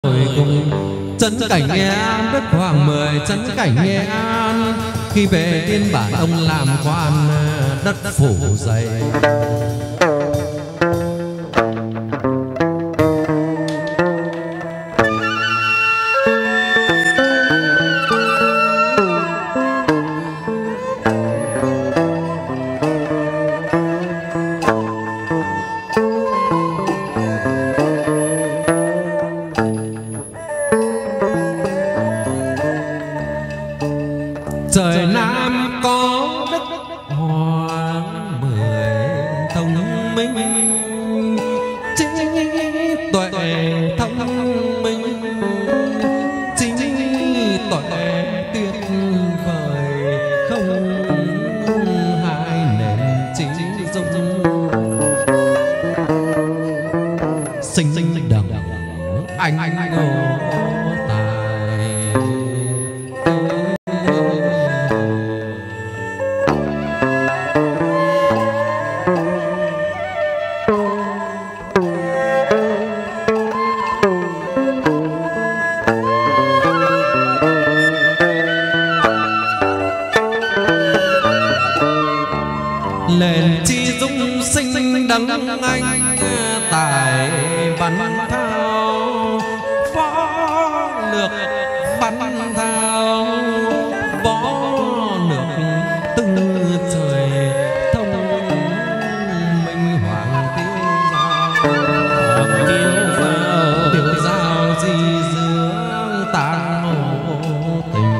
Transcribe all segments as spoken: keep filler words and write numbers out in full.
cùng trấn cảnh Nghệ An, đất Hoàng Mười trấn cảnh Nghệ An. Khi về Yên Bản ông làm quan đất phủ dày. Trời Nam có đất Hoàng Mười thông minh, trí tuệ thông minh, trí tuệ tuyệt vời, không hai nền trí dung. Sinh sinh đằng anh anh ngô lên chi dung sinh đấng anh tài văn thao phó lược văn thao võ lược tư trời thông minh hoàng tiêu giao hoàng tiêu giao tiêu giao di dưỡng tán mộ tình.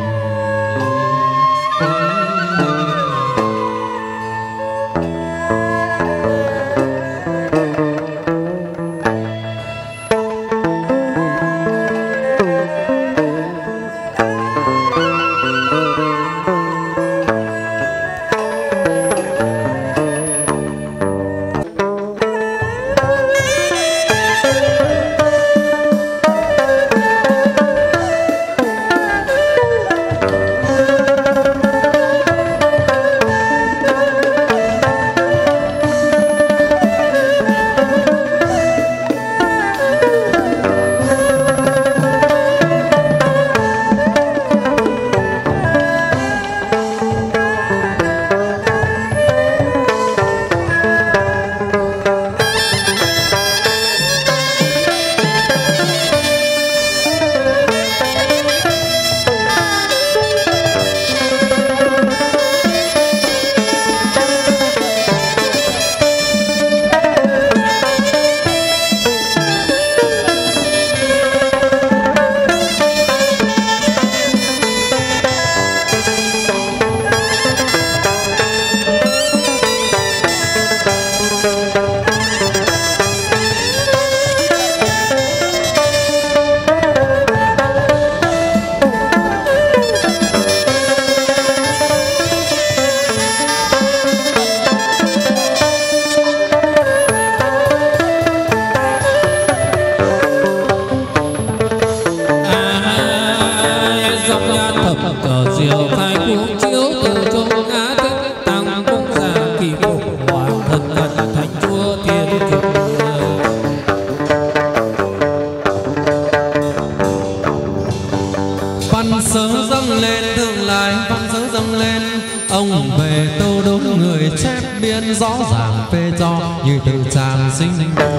Văn sớ dâng lên thượng lại, văn sớ dâng lên ông về tâu đốn người chép biên rõ ràng phê cho như từ tràng sinh.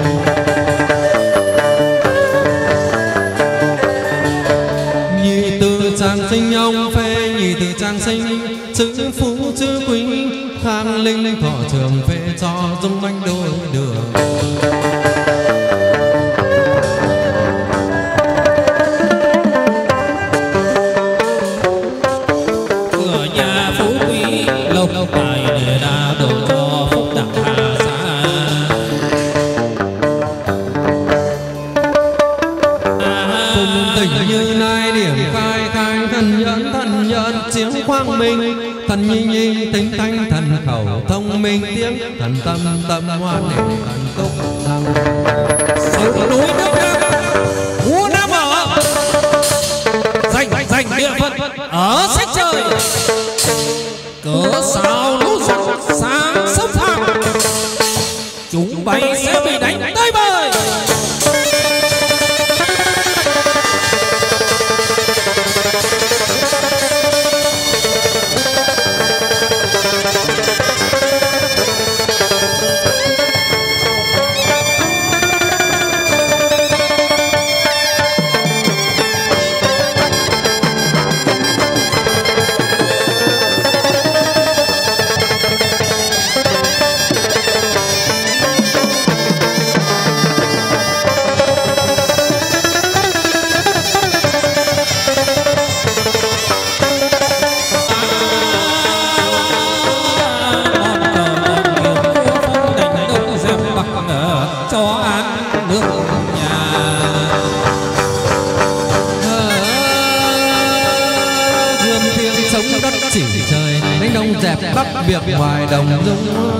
Nhị từ tràng sinh ông phê nhị từ tràng sinh, chữ phú chữ quý khang linh thọ trường phê cho dung anh đôi đường. Lộc tài để đa độ cho phúc đặng hà xa. Phùng tình như nay điểm khai khai thần nhân thần nhân chiếu quang minh, thần nhi nhi tính thanh thần khẩu thông minh tiếng thần tâm tâm hoan hỷ thần túc thăng. Sự núi nước vua Nam ở dành dành địa phận ở sách trời. Cớ sao lũ giặc sáng xâm phạm, chúng bay sẽ bị đánh tới bời. chỉ trời đánh đông dẹp bắc việc ngoài đồng dung.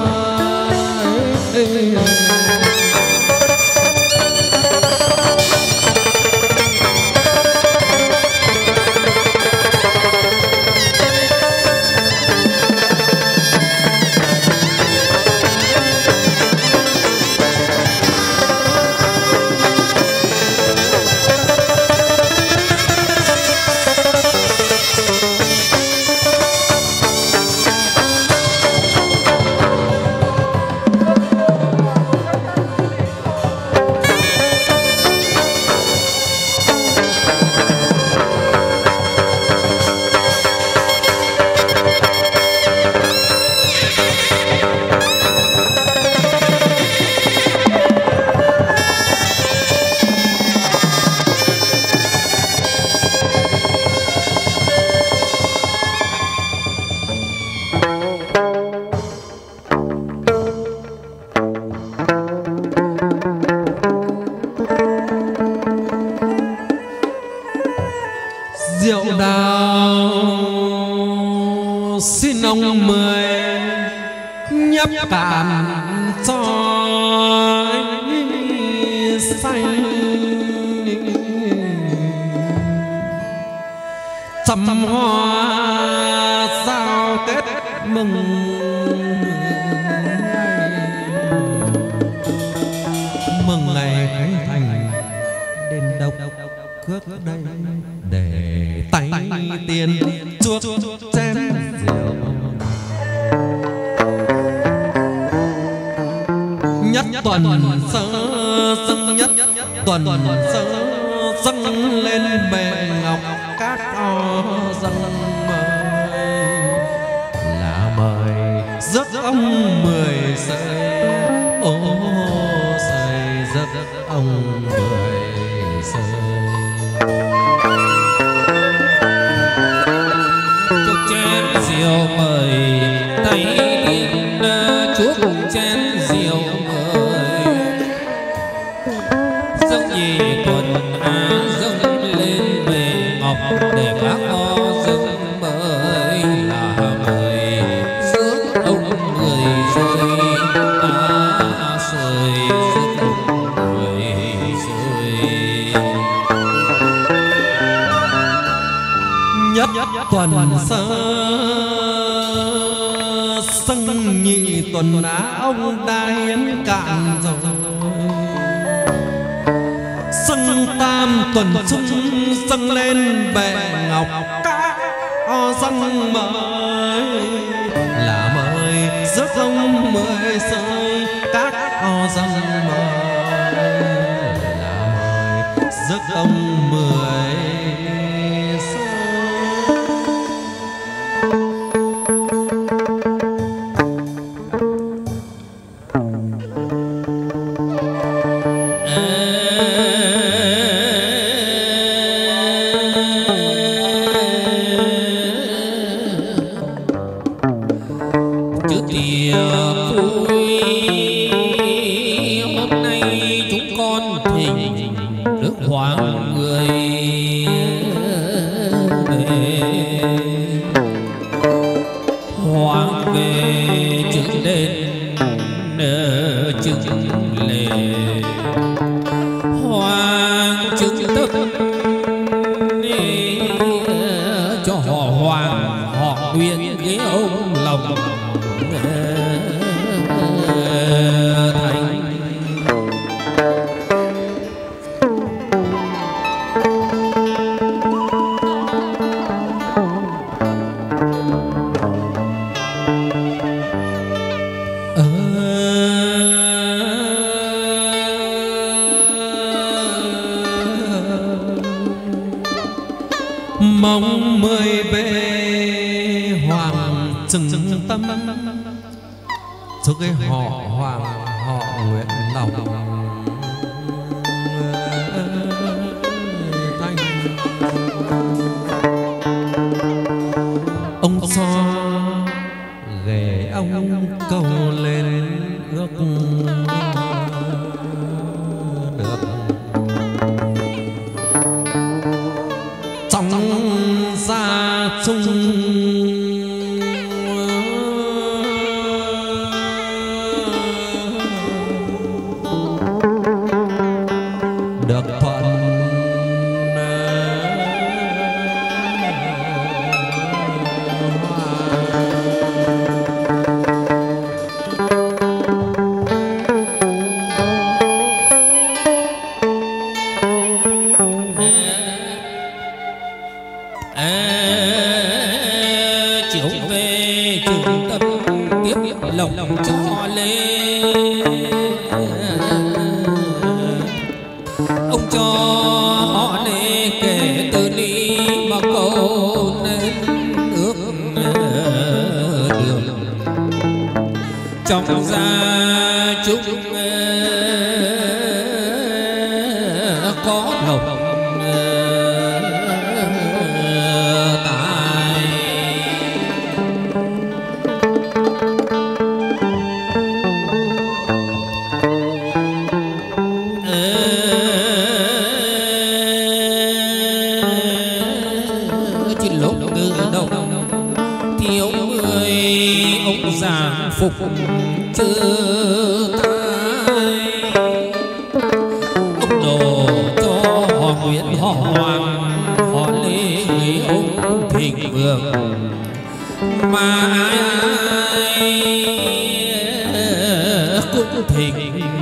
Rượu đào xin ông mời nhấp cạn cho xanh, trăm hoa giao kết mừng mừng ngày khánh thành đền độc cước đây để tay tiền chuốc chén rượu nhất tuần sơ dâng nhất tuần sơ dâng lên bệ ngọc các o dâng mời là mời rước ông mười sợi ô sợi rước ông mười sợi. Rượu mời tay tiên chuốc chén rượu mời dâng nhị tuần á dâng lên bề ngọc để các o dâng mời là mời rước ông người rơi á sơi rước ông người rơi nhất tuần sơ dâng nhị tuần á ông đã hiến cạn rồi dâng tam tuần trung dâng lên bệ ngọc các o dâng mời là mời rước ông mười sơi các o dâng mời là mời rước ông mười mong mười bề hoàng trừng tâm cho cái họ hoàng họ nguyện lòng thanh ông cho ghề ông cầu lên ước được trong gia chung lồng lồng cho lên ông cho họ nê kể từ đi mà câu nên ước đường trong gia chúc có lộc tài trên lúc ngựa đông thiếu người ông giảng phục chưa tay ông đồ cho họ Nguyễn họ Hoàng họ Lê người ông thịnh vượng mà ai cũng thịnh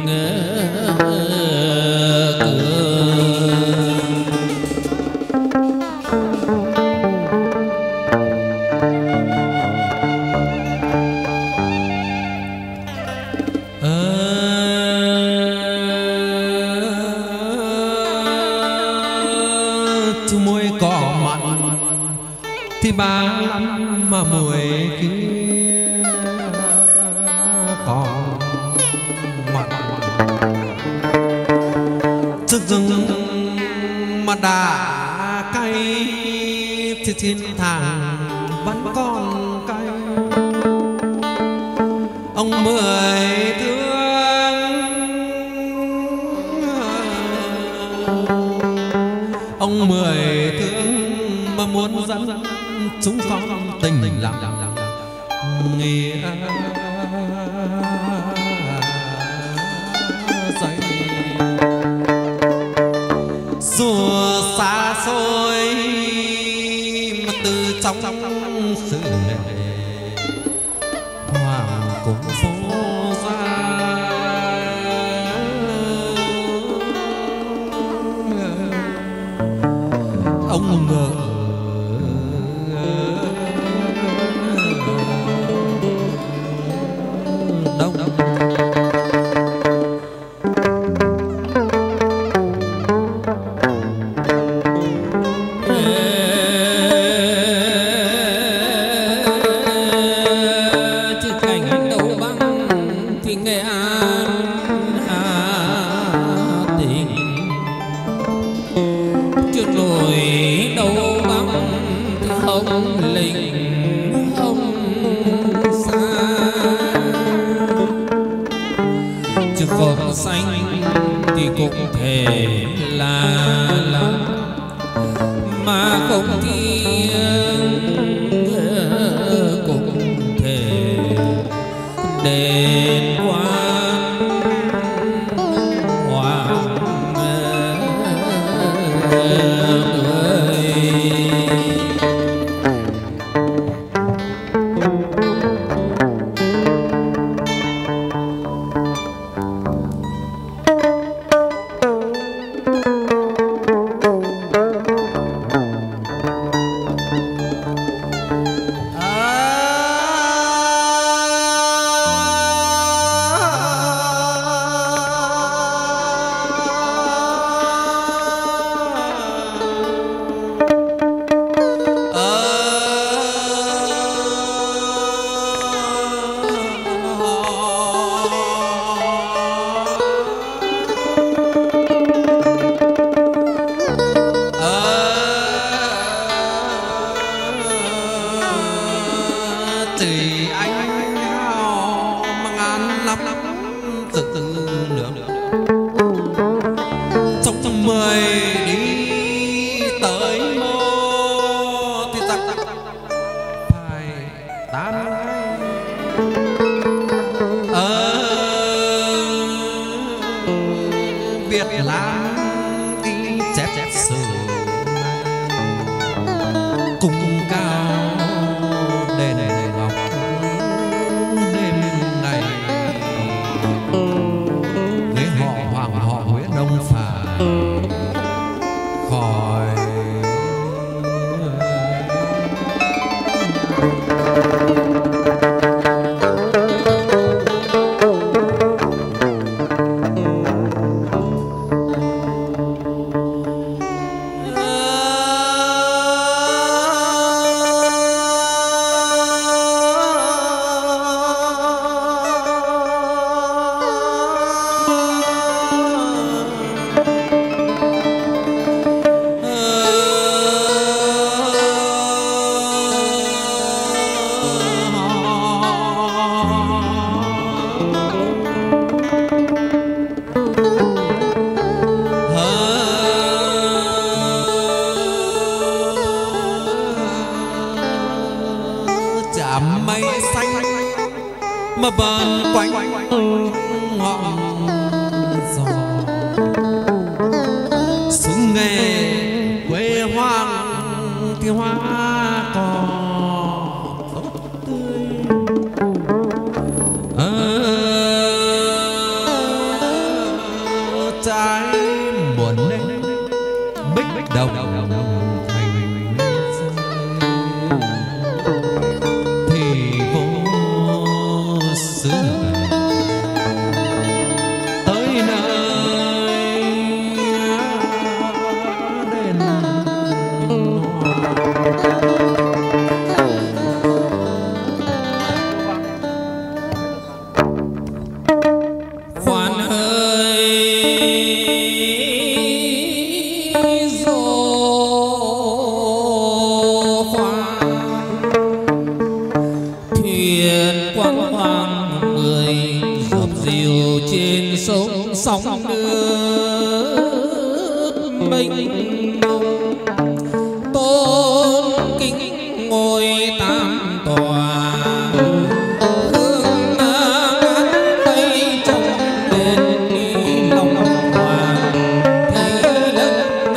thì ba năm mà mùi kia còn mặn trước rừng mà đã cay thì thiên thang vẫn còn cay ông mười thương ông mười thương mà muốn dẫn chúng con tình lặng nghĩa dậy dù xa xôi mà từ trong sự lệ hoàng cũng phố ra ông ngờ mà vần quanh ngọn gió xuống nghe quê hoang thì hoa cỏ tươi trái buồn nên bích đồng thành thì vô xứ tới nơi đền khoan ơi dô khoan thuyền quang hoàng người dập dìu trên sông sóng nước mênh mông tôn kính ngôi tam tòa hương ngát tây trong đền đi lòng hoàng thấy lẫn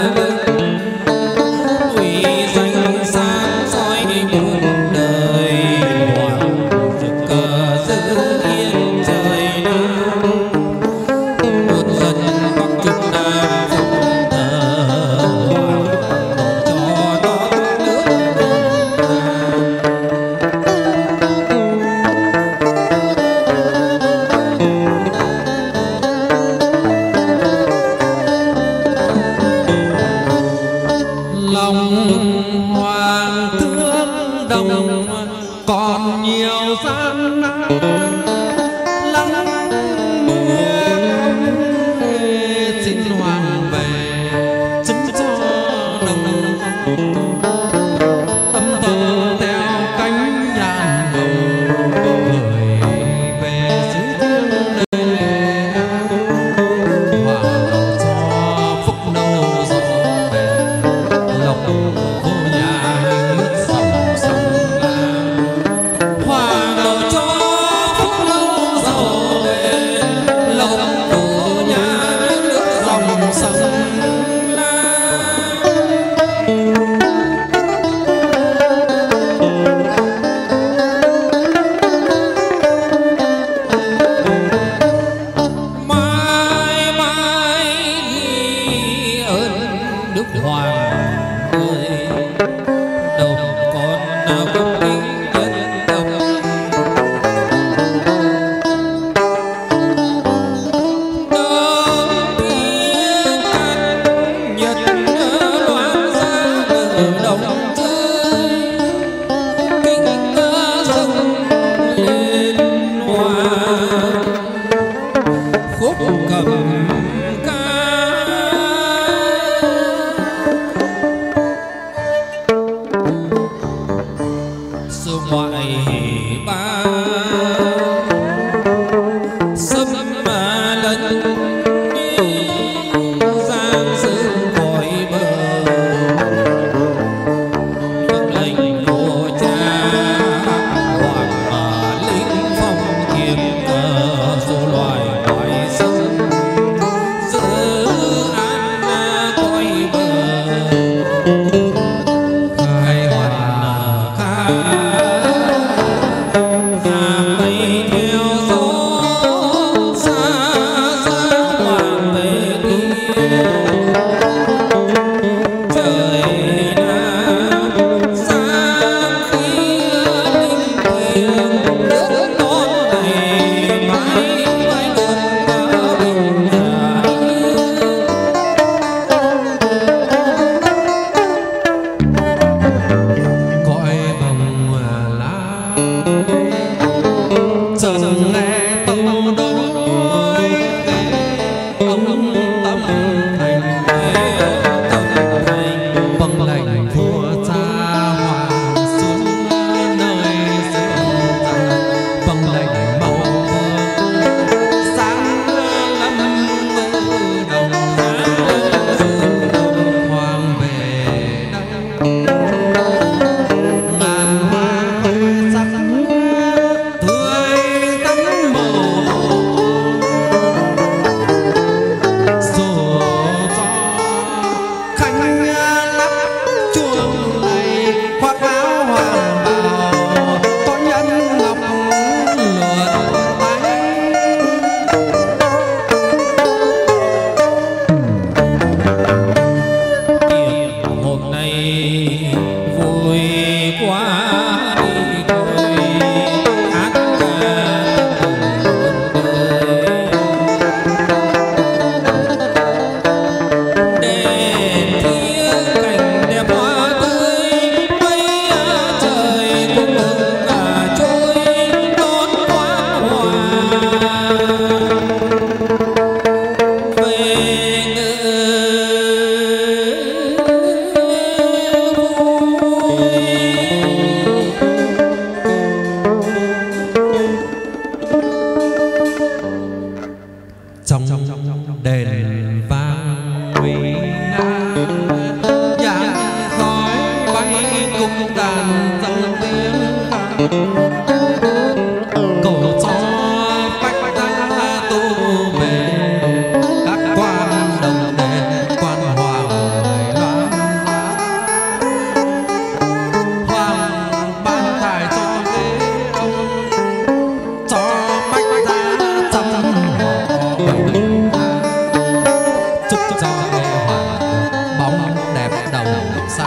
uy danh sáng soi muôn đời hoàng rực cờ giữ yên trời nam muôn dân bắc trung nam phụng thờ hoàng độ cho non nước lòng hoàng thương đồng còn nhiều gian nan lắng mưa xin hoàng về chứng cho đồng tâm tư theo cánh nhàn hồng gửi về xứ thiêng nơi hoàng đầu cho phúc nâu gió về lộc vô nhà nước dòng sông la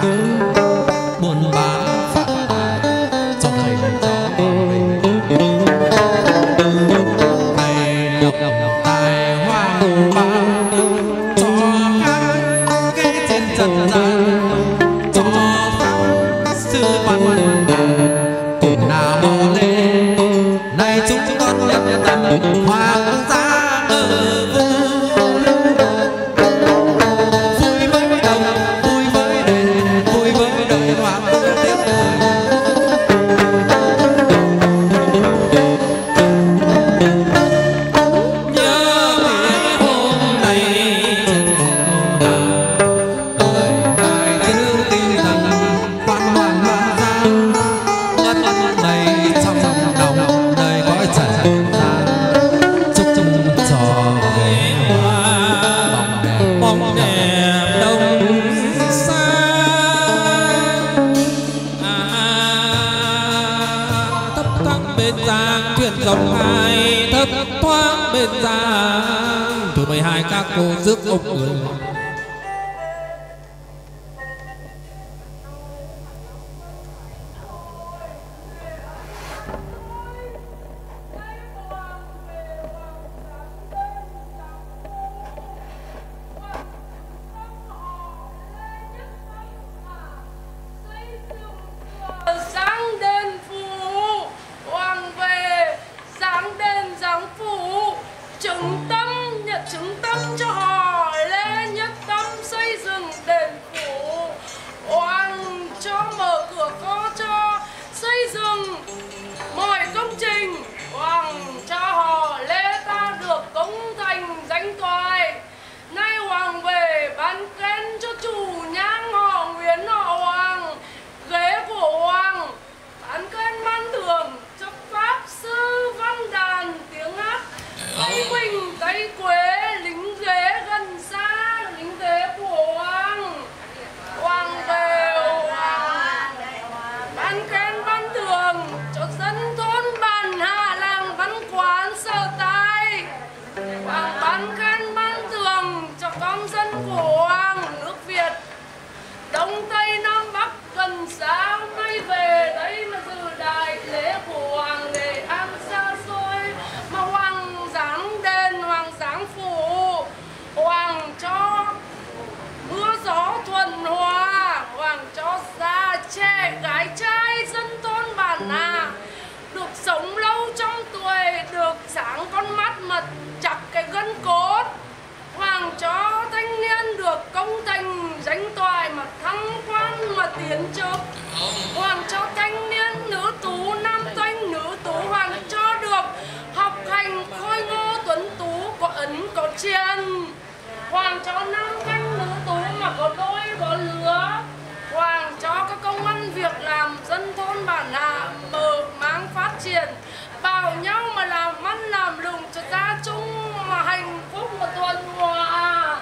buôn bán phát tài cho thầy cho mình thầy lộc tài hoang mang cho các cái trên trần gian cho các sư văn cùng nào mò lên này chúng con nhận tận hoàng gia ở vui với đồng vui với đền vui với đời hoàng tiếp nhớ mãi hôm nay trên đời hai chữ tinh thần quan hoàng lan giang ngất đầy trong đồng đời cõi trần gian chúc cho ghế hoa bóng đẹp đông xa thấp thoáng bên giang thuyền dòng hai thấp thoáng bên giang từ mười hai các cô rước ông người sáng đền phủ hoàng về sáng đền giáng phủ chứng tâm nhận chứng tâm cho họ lễ nhất tâm xây dựng đền phủ hoàng cho mở cửa có cho xây dựng mọi công trình hoàng cho họ lễ ta được công thành danh toại nay hoàng về ban khen cho chủ nhang họ Nguyễn họ Hoàng ghế của hoàng bán khen ban thưởng cho pháp sư văn đàn tiếng hát tây quỳnh tây quế lính ghế gần xa lính ghế của hoàng hoàng về hoàng ban khen ban thưởng cho dân thôn bản hạ làng văn quán sở tại hoàng ban khen ban thưởng cho con dân của hoàng nước Việt đông tây nam bắc gần xa hôm nay về đây mà dự đại lễ của hoàng Nghệ An xa xôi mà hoàng giáng đền hoàng giáng phủ hoàng cho mưa gió thuận hòa hoàng cho già trẻ gái trai dân thôn bản hạ được sống lâu trong tuổi được sáng con mắt mà chặt cái gân cốt hoàng cho thanh niên được công thành danh toại mà thăng quan mà tiến chức hoàng cho thanh niên nữ tú nam thanh nữ tú hoàng cho được học hành khôi ngô tuấn tú có ấn có chiên hoàng cho nam thanh nữ tú mà có đôi có lứa hoàng cho các công ăn việc làm dân thôn bản hạ mở mang phát triển bảo nhau mà làm ăn làm lụng cho gia chung mà hạnh phúc mà thuận hòa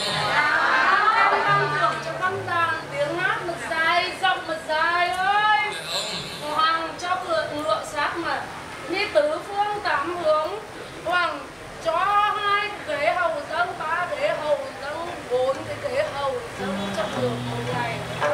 em đang thưởng cho văn đàn tiếng hát mà dài rộng mà dài ơi hoàng cho cửa ngựa sát mà như tứ phương tám hướng hoàng cho hai ghế hầu dân ba ghế hầu dân bốn cái ghế hầu dân cho được một ngày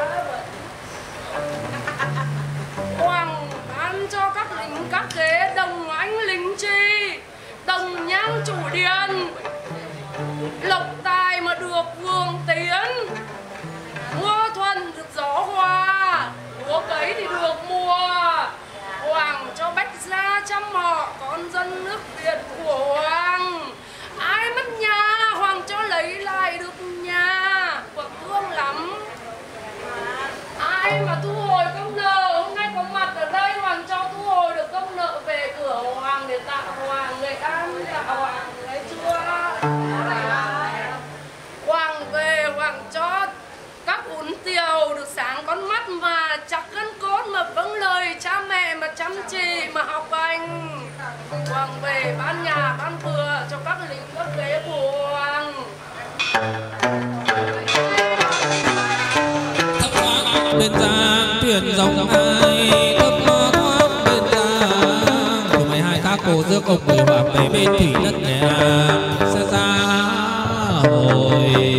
hoàng ban cho các lính các ghế đồng anh lính chi đồng nhang chủ điện lộc tài mà được vượng tiến mưa thuần được gió hòa lúa cấy thì được mùa hoàng cho bách gia chăm họ con dân nước Việt của hoàng ai mất nhà hoàng cho lấy lại được nhà và thương lắm ai mà thu hồi công nợ hôm nay có mặt ở đây hoàng cho thu hồi được công nợ về cửa hoàng để tạ hoàng Nghệ An tạ hoàng lấy chua hoàng về hoàng cho các uốn tiều được sáng con mắt mà chặt gân cốt mà vâng lời cha mẹ mà chăm chỉ mà học hành hoàng về ban nhà ban vừa cho các lính các ghế của hoàng bên giang thuyền dòng hai thấp thoáng bên giang từ mười hai các cô rước ông người hoàng về bên thủy đất nhà xa xa hồi